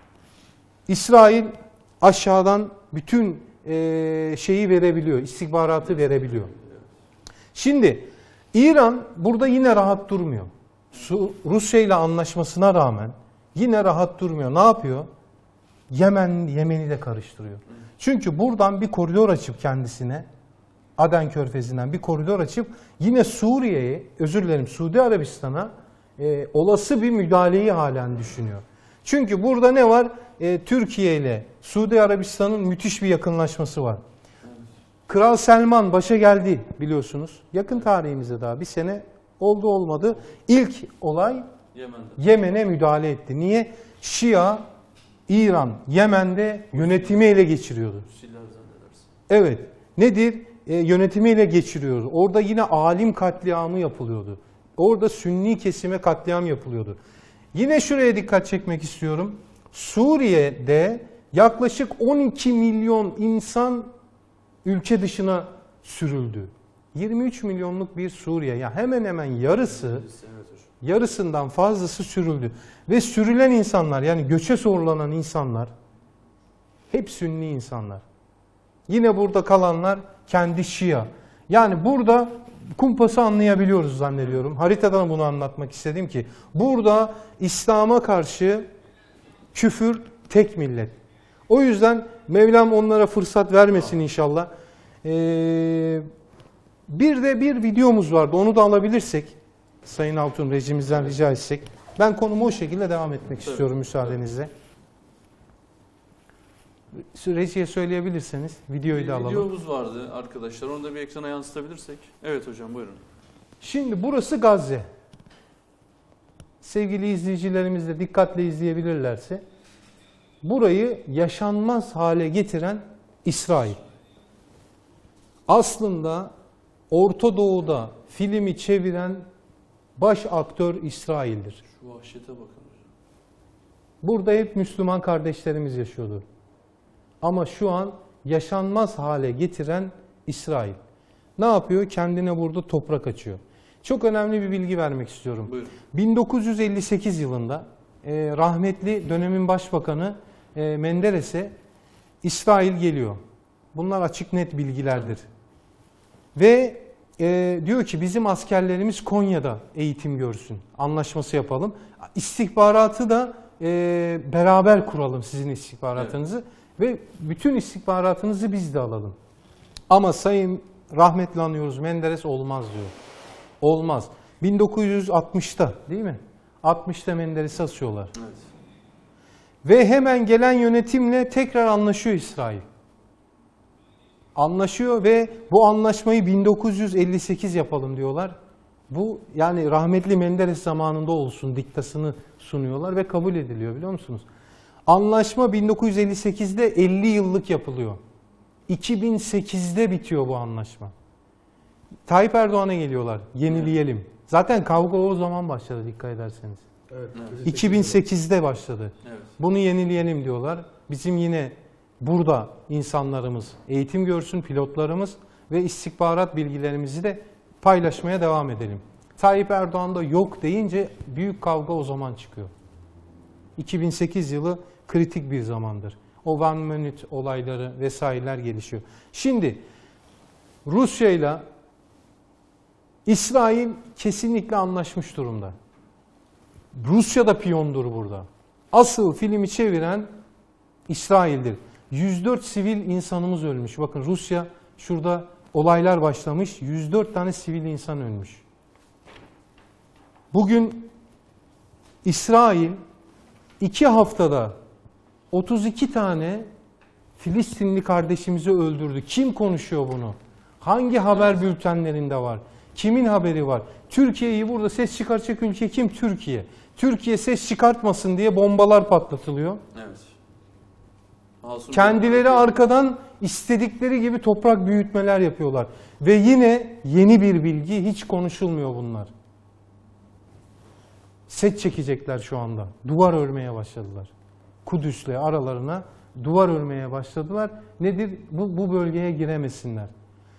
İsrail aşağıdan bütün e, şeyi verebiliyor, istihbaratı verebiliyor. Şimdi İran burada yine rahat durmuyor. Su, Rusya ile anlaşmasına rağmen yine rahat durmuyor. Ne yapıyor? Yemen, Yemen'i de karıştırıyor. Çünkü buradan bir koridor açıp kendisine, Aden Körfezi'nden bir koridor açıp yine Suriye'ye, özür dilerim Suudi Arabistan'a e, olası bir müdahaleyi halen düşünüyor. Çünkü burada ne var? E, Türkiye ile Suudi Arabistan'ın müthiş bir yakınlaşması var. Kral Selman başa geldi biliyorsunuz. Yakın tarihimizde daha bir sene oldu olmadı. İlk olay Yemen'de. Yemen'e müdahale etti. Niye? Şia, İran, Yemen'de yönetimi ele geçiriyordu. Evet. Nedir? E, yönetimi ele geçiriyordu. Orada yine alim katliamı yapılıyordu. Orada Sünni kesime katliam yapılıyordu. Yine şuraya dikkat çekmek istiyorum. Suriye'de yaklaşık on iki milyon insan ülke dışına sürüldü. yirmi üç milyonluk bir Suriye. Yani hemen hemen yarısı, yarısından fazlası sürüldü. Ve sürülen insanlar, yani göçe zorlanan insanlar hep Sünni insanlar. Yine burada kalanlar kendi Şia. Yani burada kumpası anlayabiliyoruz zannediyorum. Haritadan bunu anlatmak istedim ki burada İslam'a karşı küfür tek millet. O yüzden Mevlam onlara fırsat vermesin inşallah. Ee, bir de bir videomuz vardı. Onu da alabilirsek Sayın Altun rejimizden rica etsek. Ben konumu o şekilde devam etmek Tabii. istiyorum müsaadenizle. Rejiye söyleyebilirseniz videoyu Bir da alalım. videomuz vardı arkadaşlar. Onu da bir ekrana yansıtabilirsek. Evet hocam buyurun. Şimdi burası Gazze. Sevgili izleyicilerimiz de dikkatli izleyebilirlerse burayı yaşanmaz hale getiren İsrail. Aslında Orta Doğu'da filmi çeviren baş aktör İsrail'dir. Şu vahşete bakın hocam. Burada hep Müslüman kardeşlerimiz yaşıyordu. Ama şu an yaşanmaz hale getiren İsrail. Ne yapıyor? Kendine burada toprak açıyor. Çok önemli bir bilgi vermek istiyorum. Buyurun. bin dokuz yüz elli sekiz yılında e, rahmetli dönemin başbakanı e, Menderes'e İsrail geliyor. Bunlar açık net bilgilerdir. Ve e, diyor ki bizim askerlerimiz Konya'da eğitim görsün. Anlaşması yapalım. İstihbaratı da e, beraber kuralım sizin istihbaratınızı. Evet. Ve bütün istihbaratınızı biz de alalım. Ama sayın rahmetli anıyoruz Menderes olmaz diyor. Olmaz. bin dokuz yüz altmışta değil mi? altmışta Menderes'i asıyorlar. Evet. Ve hemen gelen yönetimle tekrar anlaşıyor İsrail. Anlaşıyor ve bu anlaşmayı bin dokuz yüz elli sekiz yapalım diyorlar. Bu yani rahmetli Menderes zamanında olsun diktasını sunuyorlar ve kabul ediliyor biliyor musunuz? Anlaşma bin dokuz yüz elli sekizde elli yıllık yapılıyor. iki bin sekizde bitiyor bu anlaşma. Tayyip Erdoğan'a geliyorlar. Yenileyelim. Zaten kavga o zaman başladı dikkat ederseniz. Evet, iki bin sekizde başladı. Evet. Bunu yenileyelim diyorlar. Bizim yine burada insanlarımız eğitim görsün, pilotlarımız ve istihbarat bilgilerimizi de paylaşmaya devam edelim. Tayyip Erdoğan da yok deyince büyük kavga o zaman çıkıyor. iki bin sekiz yılı kritik bir zamandır. O one minute olayları vesaireler gelişiyor. Şimdi Rusya ile İsrail kesinlikle anlaşmış durumda. Rusya da piyondur burada. Asıl filmi çeviren İsrail'dir. yüz dört sivil insanımız ölmüş. Bakın Rusya şurada olaylar başlamış. yüz dört tane sivil insan ölmüş. Bugün İsrail iki haftada otuz iki tane Filistinli kardeşimizi öldürdü. Kim konuşuyor bunu? Hangi haber bültenlerinde var? Kimin haberi var? Türkiye'yi burada ses çıkaracak ülke kim? Türkiye. Türkiye ses çıkartmasın diye bombalar patlatılıyor. Evet. Masum Kendileri bir- arkadan istedikleri gibi toprak büyütmeler yapıyorlar. Ve yine yeni bir bilgi, hiç konuşulmuyor bunlar. Set çekecekler şu anda. Duvar örmeye başladılar. Kudüs'le aralarına duvar örmeye başladılar. Nedir? Bu, bu bölgeye giremesinler.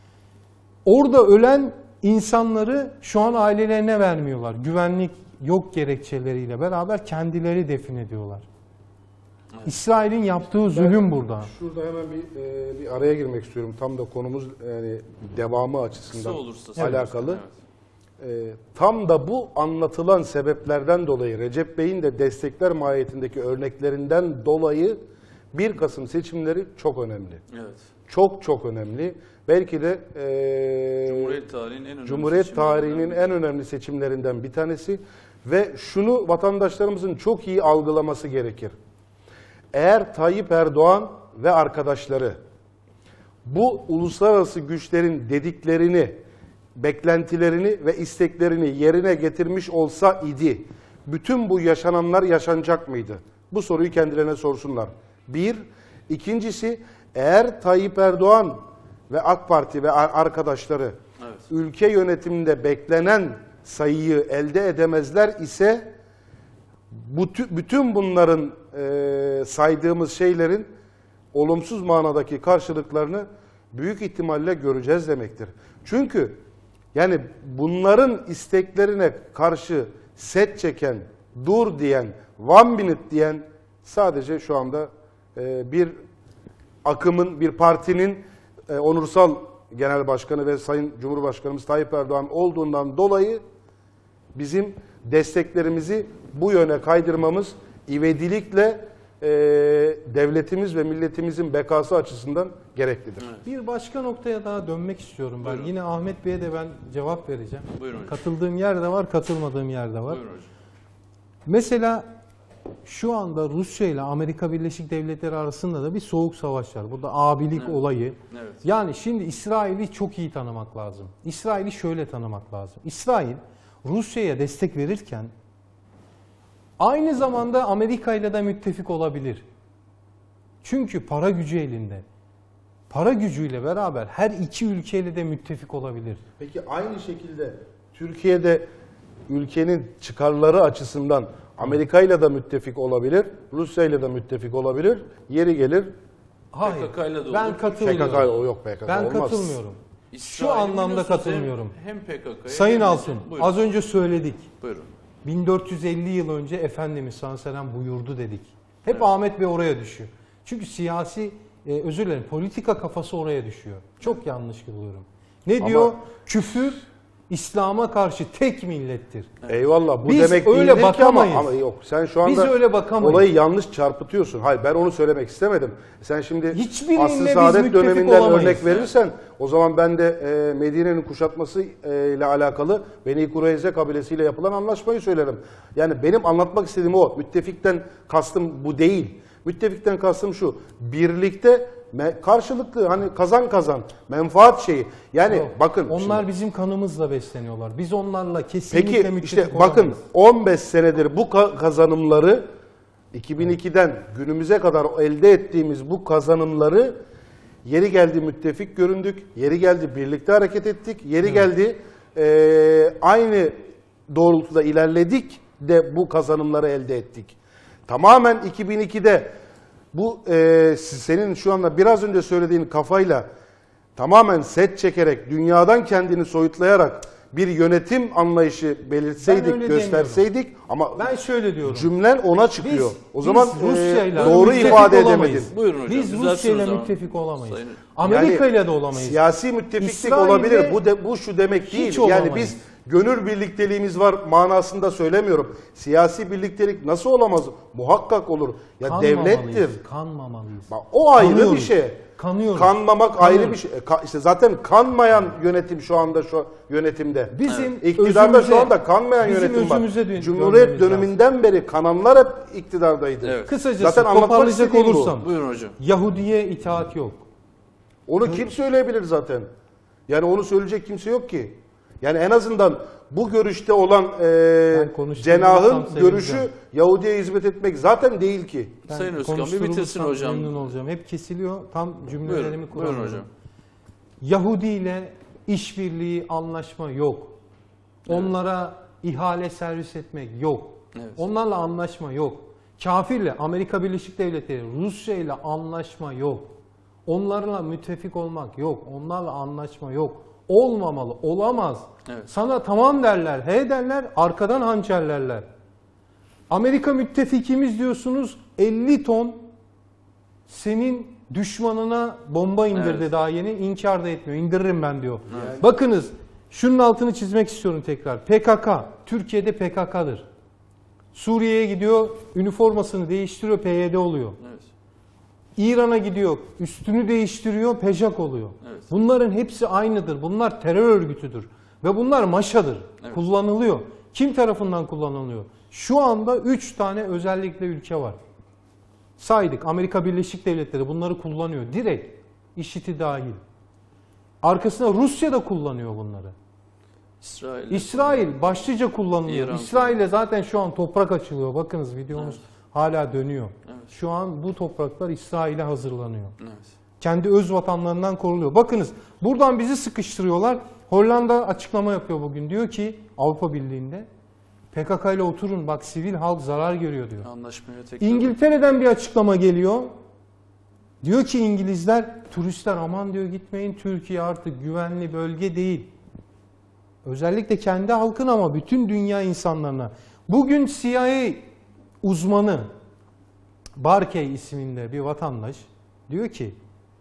Orada ölen insanları şu an ailelerine vermiyorlar. Güvenlik yok gerekçeleriyle beraber kendileri defin ediyorlar. İsrail'in yaptığı zulüm burada. Şurada hemen bir, e, bir araya girmek istiyorum. Tam da konumuz yani devamı açısından Kısa olursa alakalı. Evet. E, tam da bu anlatılan sebeplerden dolayı Recep Bey'in de destekler mahiyetindeki örneklerinden dolayı bir Kasım seçimleri çok önemli. Evet. Çok çok önemli. Belki de e, Cumhuriyet tarihinin en önemli Cumhuriyet seçimlerinden tarihinin biri. en önemli seçimlerinden bir tanesi ve şunu vatandaşlarımızın çok iyi algılaması gerekir. Eğer Tayyip Erdoğan ve arkadaşları bu uluslararası güçlerin dediklerini, beklentilerini ve isteklerini yerine getirmiş olsa idi, bütün bu yaşananlar yaşanacak mıydı? Bu soruyu kendilerine sorsunlar. Bir. İkincisi, eğer Tayyip Erdoğan ve AK Parti ve arkadaşları Evet. ülke yönetiminde beklenen sayıyı elde edemezler ise bütün bunların e, saydığımız şeylerin olumsuz manadaki karşılıklarını büyük ihtimalle göreceğiz demektir. Çünkü yani bunların isteklerine karşı set çeken, dur diyen, one minute diyen sadece şu anda e, bir akımın, bir partinin e, onursal genel başkanı ve Sayın Cumhurbaşkanımız Tayyip Erdoğan olduğundan dolayı bizim desteklerimizi bu yöne kaydırmamız ivedilikle e, devletimiz ve milletimizin bekası açısından gereklidir. Evet. Bir başka noktaya daha dönmek istiyorum ben. Buyurun. Yine Ahmet Bey'e de ben cevap vereceğim. Buyurun hocam. Katıldığım yer de var, katılmadığım yer de var. Buyurun hocam. Mesela şu anda Rusya ile Amerika Birleşik Devletleri arasında da bir soğuk savaş var. Burada abilik Evet. olayı. Evet. Yani şimdi İsrail'i çok iyi tanımak lazım. İsrail'i şöyle tanımak lazım. İsrail Rusya'ya destek verirken aynı zamanda Amerika ile de müttefik olabilir. Çünkü para gücü elinde. Para gücüyle beraber her iki ülkeyle de müttefik olabilir. Peki aynı şekilde Türkiye'de ülkenin çıkarları açısından Amerika ile de müttefik olabilir, Rusya ile de müttefik olabilir, yeri gelir Hayır. P K K'yla da ben olur. katılmıyorum. P K K o yok P K K Ben olmaz. katılmıyorum. Şu İsrail'in anlamda biliyorsunuz katılmıyorum. Hem, hem P K K'ya Sayın hem de- Altun, Buyurun. az önce söyledik. Buyurun. bin dört yüz elli yıl önce Efendimiz sallallahu aleyhi ve sellem buyurdu dedik. Hep Evet. Ahmet Bey oraya düşüyor. Çünkü siyasi, e, özür dilerim, politika kafası oraya düşüyor. Çok yanlış buluyorum. Ne Ama- diyor? Küfür İslam'a karşı tek millettir. Eyvallah bu Biz demek öyle değildir ki ama, bakamayız. ama yok sen şu anda Biz öyle bakamayız. olayı yanlış çarpıtıyorsun. Hayır ben onu söylemek istemedim. Sen şimdi Hiçbiriyle Asr-ı biz Saadet müttefik döneminden olamayız. örnek verirsen o zaman ben de e, Medine'nin kuşatması e, ile alakalı Beni Kureyze kabilesiyle yapılan anlaşmayı söylerim. Yani benim anlatmak istediğim o. Müttefikten kastım bu değil. Müttefikten kastım şu. Birlikte me- karşılıklı hani kazan kazan menfaat şeyi. Yani Yok, bakın onlar şimdi- bizim kanımızla besleniyorlar. Biz onlarla kesinlikle Peki müttefik işte bakın olamayız. on beş senedir bu ka- kazanımları iki bin ikiden günümüze kadar elde ettiğimiz bu kazanımları yeri geldi müttefik göründük, yeri geldi birlikte hareket ettik, yeri geldi e, aynı doğrultuda ilerledik de bu kazanımları elde ettik. Tamamen iki bin ikide bu e, senin şu anda biraz önce söylediğin kafayla tamamen set çekerek, dünyadan kendini soyutlayarak bir yönetim anlayışı Ben belirtseydik, öyle gösterseydik ama Ben şöyle diyorum. cümlen ona çıkıyor. Biz- o zaman biz Rusya'yla e, doğru müttefik ifade olamayız. edemedin. Buyurun hocam. Biz düzeltiniz Rusya ile o zaman. müttefik olamayız. Sayın- Amerika Yani ile de olamayız. Siyasi müttefiklik İsrail'de olabilir. Bu de, bu şu demek hiç değil. olamayız. Yani biz gönül birlikteliğimiz var manasında söylemiyorum. Siyasi birliktelik nasıl olamaz? Muhakkak olur. Ya Kanmamalıyız, devlettir. Kanmamalıyız. Bak, o ayrı Kanıyoruz. bir şey. kanıyoruz. Kanmamak Kanıyoruz. ayrı bir şey. E, ka- İşte zaten kanmayan yönetim şu anda şu yönetimde. Bizim İktidarda özümüze- şu anda kanmayan bizim yönetim var. özümüze dön- Cumhuriyet dönmemiz lazım. döneminden beri kananlar hep iktidardaydı. Evet. Kısacası Zaten anlatmak toparlayacak istediğim bu. olursam Buyurun hocam. Yahudi'ye itaat yok. Onu kim söyleyebilir zaten? Yani onu söyleyecek kimse yok ki. Yani en azından bu görüşte olan e, Ben konuşturursam cenahın sevineceğim. görüşü Yahudi'ye hizmet etmek zaten değil ki. Ben Sayın Özkan bir bitirsin konuşturulursam hocam. memnun olacağım. Hep kesiliyor. Tam cümlelerimi Buyurun, buyurun kuramıyorum. hocam. Yahudi ile işbirliği, anlaşma yok. Onlara ihale servis etmek yok. Evet. Onlarla anlaşma yok. Kafirle, Amerika Birleşik Devletleri, Rusya ile anlaşma yok. Onlarla müttefik olmak yok. Onlarla anlaşma yok. Olmamalı, olamaz. Evet. Sana tamam derler, he derler, arkadan hançerlerler. Amerika müttefikimiz diyorsunuz, elli ton senin düşmanına bomba indirdi Evet. daha yeni, inkar da etmiyor. İndiririm ben diyor. Bakınız, şunun altını çizmek istiyorum tekrar. P K K, Türkiye'de P K K'dır. Suriye'ye gidiyor, üniformasını değiştiriyor, P Y D oluyor. Evet. İran'a gidiyor, üstünü değiştiriyor, P J A K oluyor. Evet. Bunların hepsi aynıdır. Bunlar terör örgütüdür. Ve bunlar maşadır. Evet. Kullanılıyor. Kim tarafından kullanılıyor? Şu anda üç tane özellikle ülke var. Saydık. Amerika Birleşik Devletleri bunları kullanıyor. Direkt. IŞİD'i dahil. Arkasında Rusya da kullanıyor bunları. İsrail. İsrail başlıca kullanılıyor. İran İsrail'e zaten şu an toprak açılıyor. Bakınız videomuz Evet. hala dönüyor. Evet. Şu an bu topraklar İsrail'e hazırlanıyor. Evet. Kendi öz vatanlarından koruluyor. Bakınız buradan bizi sıkıştırıyorlar. Hollanda açıklama yapıyor bugün. Diyor ki Avrupa Birliği'nde P K K ile oturun bak sivil halk zarar görüyor diyor. Anlaşmaya tekrar. İngiltere'den bir açıklama geliyor. Diyor ki İngilizler turistler aman diyor gitmeyin Türkiye artık güvenli bölge değil. Özellikle kendi halkın ama bütün dünya insanlarına. Bugün C I A uzmanı Barkey isminde bir vatandaş diyor ki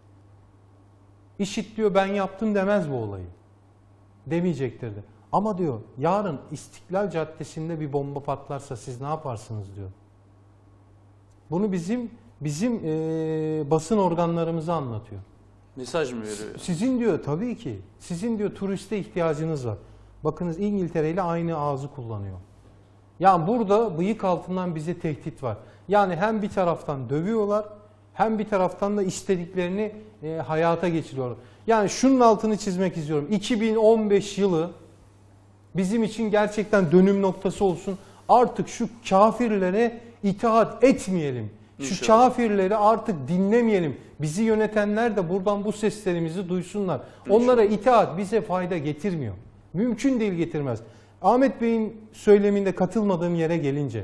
IŞİD diyor ben yaptım demez bu olayı. Demeyecektir de. Ama diyor yarın İstiklal Caddesi'nde bir bomba patlarsa siz ne yaparsınız diyor. Bunu bizim bizim ee, basın organlarımıza anlatıyor. Mesaj mı veriyor? Sizin diyor tabii ki. Sizin diyor turiste ihtiyacınız var. Bakınız İngiltere ile aynı ağzı kullanıyor. Yani burada bıyık altından bize tehdit var. Yani hem bir taraftan dövüyorlar hem bir taraftan da istediklerini e, hayata geçiriyorlar. Yani şunun altını çizmek istiyorum. iki bin on beş yılı bizim için gerçekten dönüm noktası olsun. Artık şu kafirlere itaat etmeyelim. Şu İnşallah. kafirleri artık dinlemeyelim. Bizi yönetenler de buradan bu seslerimizi duysunlar. Onlara itaat bize fayda getirmiyor. Mümkün değil getirmez. Ahmet Bey'in söyleminde katılmadığım yere gelince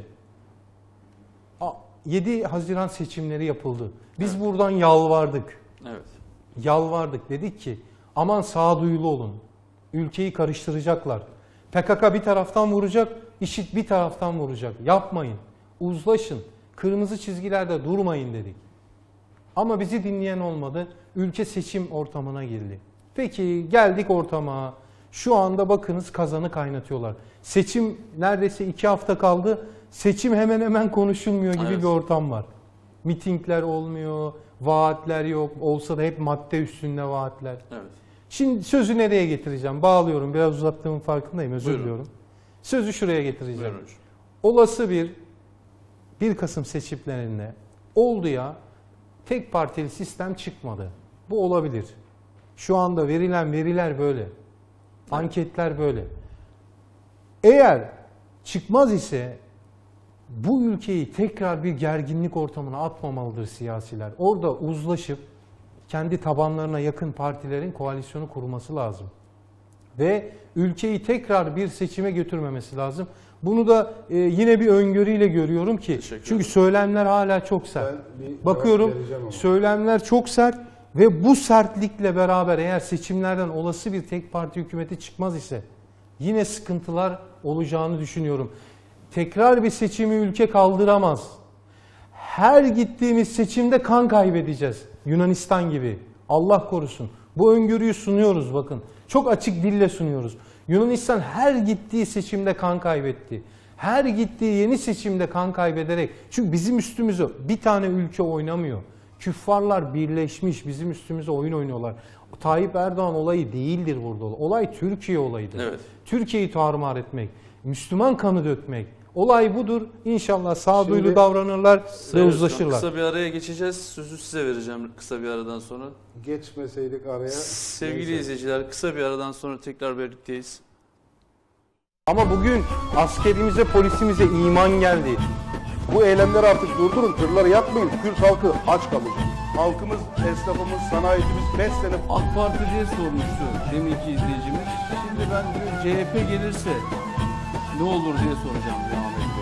yedi Haziran seçimleri yapıldı. Biz Evet. buradan yalvardık. Evet. Yalvardık. Dedik ki aman sağduyulu olun. Ülkeyi karıştıracaklar. P K K bir taraftan vuracak, IŞİD bir taraftan vuracak. Yapmayın. Uzlaşın. Kırmızı çizgilerde durmayın dedik. Ama bizi dinleyen olmadı. Ülke seçim ortamına girdi. Peki geldik ortama. Şu anda bakınız kazanı kaynatıyorlar. Seçim neredeyse iki hafta kaldı. Seçim hemen hemen konuşulmuyor gibi Evet. bir ortam var. Mitingler olmuyor, vaatler yok. Olsa da hep madde üstünde vaatler. Evet. Şimdi sözü nereye getireceğim? Bağlıyorum. Biraz uzattığımın farkındayım. Özür Buyurun. diliyorum. Sözü şuraya getireceğim. Buyurun hocam. Olası bir bir Kasım seçimlerinde oldu ya tek partili sistem çıkmadı. Bu olabilir. Şu anda verilen veriler böyle. Anketler böyle. Eğer çıkmaz ise bu ülkeyi tekrar bir gerginlik ortamına atmamalıdır siyasiler. Orada uzlaşıp kendi tabanlarına yakın partilerin koalisyonu kurması lazım. Ve ülkeyi tekrar bir seçime götürmemesi lazım. Bunu da e, yine bir öngörüyle görüyorum ki. Teşekkür Çünkü ederim. söylemler hala çok sert. Ben bir Bakıyorum cevap vereceğim ama. söylemler çok sert ve bu sertlikle beraber eğer seçimlerden olası bir tek parti hükümeti çıkmaz ise yine sıkıntılar olacağını düşünüyorum. Tekrar bir seçimi ülke kaldıramaz. Her gittiğimiz seçimde kan kaybedeceğiz. Yunanistan gibi. Allah korusun. Bu öngörüyü sunuyoruz bakın. Çok açık dille sunuyoruz. Yunanistan her gittiği seçimde kan kaybetti. Her gittiği yeni seçimde kan kaybederek. Çünkü bizim üstümüze bir tane ülke oynamıyor. Küffarlar birleşmiş, bizim üstümüze oyun oynuyorlar. Tayyip Erdoğan olayı değildir burada. Olay Türkiye olayıdır. Evet. Türkiye'yi tarumar etmek, Müslüman kanı dökmek. Olay budur. İnşallah sağduyulu Şimdi- davranırlar ve Sayın Özkan, uzlaşırlar. Kısa bir araya geçeceğiz. Sözü size vereceğim kısa bir aradan sonra. Geçmeseydik araya. Sevgili neyse. izleyiciler, kısa bir aradan sonra tekrar birlikteyiz. Ama bugün askerimize, polisimize iman geldi. Bu eylemleri artık durdurun, tırları yakmayın. Kürt halkı aç kalacak. Halkımız, esnafımız, sanayicimiz beş sene AK Parti diye sormuştu deminki izleyicimiz. Şimdi ben diyor C H P gelirse ne olur diye soracağım diyor Ahmet.